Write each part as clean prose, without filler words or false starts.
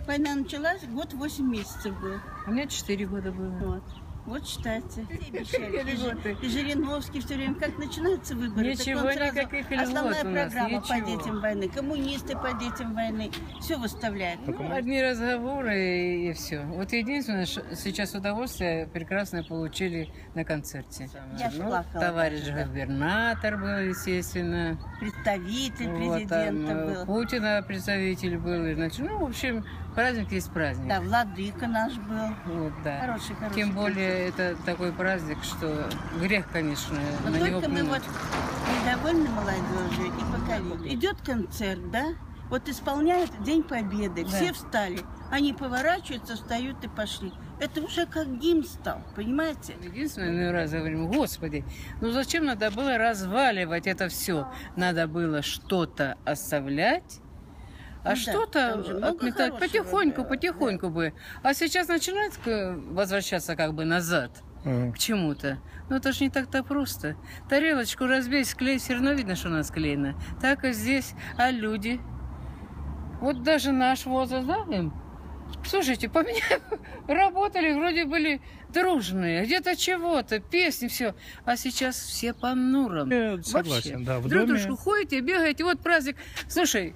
Война началась, год 8 месяцев был. У меня 4 года было. Вот считайте. И Жириновский все время, как начинаются выборы, ничего, так он сразу никаких льгот основная у нас, программа по ничего. детям войны, коммунисты по детям войны, все выставляют. Ну, одни разговоры и все. Вот единственное, что сейчас удовольствие прекрасное получили на концерте. Я плакала. Товарищ губернатор был, естественно. Представитель Вот, президента был. Путина представитель был. Значит, ну, в общем, праздник есть праздник. Да, владыка наш был. Вот, да. Хороший. Тем более, это такой праздник, что грех, конечно, но на него только мы плюнуть. вот недовольны молодежью и поколением. Идет концерт, да? Вот исполняют День Победы. Да. Все встали. Они поворачиваются, встают и пошли. Это уже как гимн стал, понимаете? Единственное, иной раз говорим, Господи, ну зачем надо было разваливать это все? Надо было что-то оставлять, а Ну да, что-то там же много отметать хорошего, потихоньку бы. А сейчас начинает возвращаться как бы назад к чему-то. Ну это ж не так-то просто. Тарелочку разбей, склей, все равно видно, что она склеена. Так и здесь. А люди? Вот даже наш возраст, да, им? Слушайте, по мне работали, вроде были дружные, где-то чего-то, песни, все. А сейчас все по нурам. Я согласен, да. В Друг доме... дружку ходите, бегаете, вот праздник. Слушай,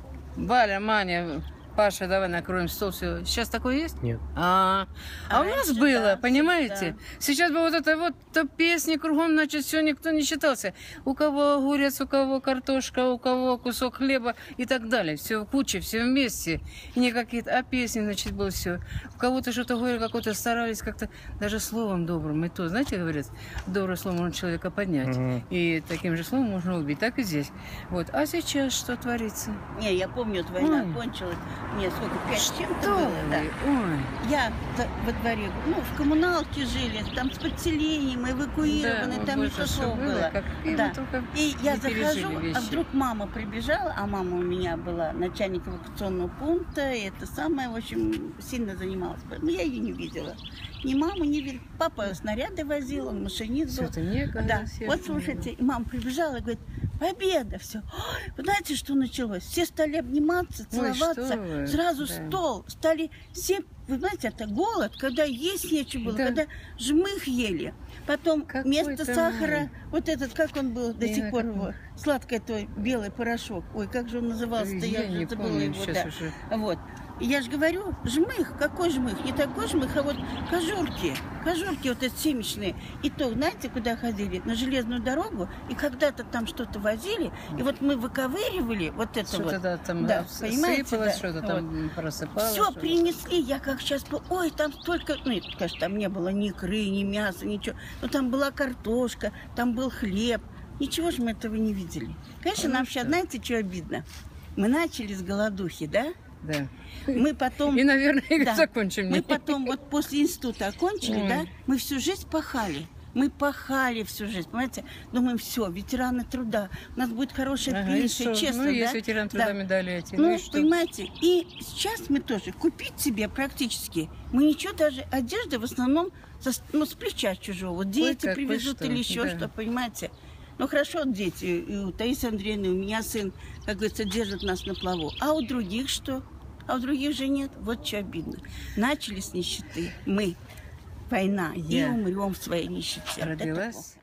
Валя, Маня, Паша, давай накроем стол, все. Сейчас такое есть? Нет. А у нас раньше, было, да, понимаете? да. Сейчас бы вот это вот песни кругом, значит, все, никто не считался. У кого огурец, у кого картошка, у кого кусок хлеба и так далее. Все в куче, все вместе. И не какие-то, а песни, значит, было все. У кого-то что-то говорили, какого-то старались как-то, даже словом добрым. И то, знаете, говорят, доброе слово можно человека поднять. И таким же словом можно убить. Так и здесь. Вот. А сейчас что творится? Не, я помню, вот война Ой. кончилась. Мне сколько, 5 с чем-то Что было, вы? да. Ой. Я во дворе, ну, в коммуналке жили, там с подселением, эвакуированы, Да, там не боже, то что слово было. как Да. только И я не пережили захожу, вещи. а вдруг мама прибежала, а мама у меня была начальник эвакуационного пункта, и это самое, в общем, сильно занималась. Но я ее не видела. Ни маму не видела. Папа снаряды возил, он машинист был. Всё-то некогда, Да. всё Вот это слушайте, и мама прибежала и говорит: победа, все. Вы знаете, что началось? Все стали обниматься, Ой, целоваться. что вы. Сразу Да. стол. Стали все, вы знаете, это голод, когда есть нечего было, Да. когда жмых ели. Потом Какой вместо там сахара, он? вот этот, как он был до Не сих знаю, пор как его, он. сладкий той белый порошок. Ой, как же он назывался-то, я не уже забыла помню его. сейчас Да. уже. Вот. И я же говорю, жмых, какой жмых? Не такой жмых, а вот кожурки вот эти семечные. И то, знаете, куда ходили? На железную дорогу, и когда-то там что-то возили, и вот мы выковыривали вот это Что-то вот. да, там Да, понимаете, сыпалось, да. что-то там просыпалось. Все что-то. принесли, я как сейчас, ой, там столько, ну, конечно, там не было ни икры, ни мяса, ничего, но там была картошка, там был хлеб, ничего же мы этого не видели. Конечно, нам сейчас, знаете, что обидно? Мы начали с голодухи, да? Да. Мы потом... И, наверное, Да. закончим. Мы потом вот после института окончили, Ой. да? Мы всю жизнь пахали. Мы пахали всю жизнь, понимаете? Думаем, все, ветераны труда, у нас будет хорошая Ага, и пенсия, что? честно, Ну, да? есть ветеран труда, Да. медали эти. Ну, и что? понимаете, и сейчас мы тоже купить себе практически, мы ничего, даже одежда в основном с плеча чужого. Вот дети какой привезут что, или еще да. что, понимаете? Ну, хорошо, дети, и у Таисы Андреевны, у меня сын, как говорится, держит нас на плаву. А у других что? А у других же нет. Вот что обидно. Начали с нищеты. Мы. Война. И Я умрем в своей нищете. Вот это Родилась вот.